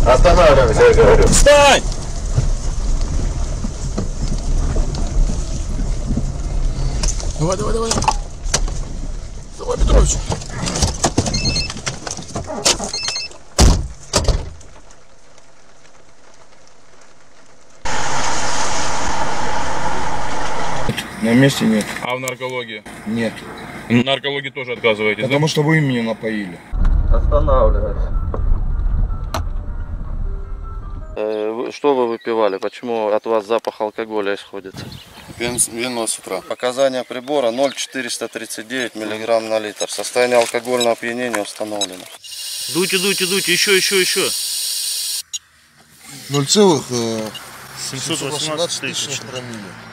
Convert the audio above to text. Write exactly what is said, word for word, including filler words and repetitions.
Останавливайся, я говорю. Встань! Давай, давай, давай. Давай, Петрович. На месте нет. А в наркологии? Нет. В наркологии тоже отказываетесь, Потому да? что вы меня напоили. Останавливайся. Что вы выпивали? Почему от вас запах алкоголя исходит? Вино с утра. Показания прибора ноль четыреста тридцать девять миллиграмм на литр. Состояние алкогольного опьянения установлено. Дуйте, дуйте, дуйте, еще, еще, еще. ноль целых семьсот восемнадцать тысяч. промилле.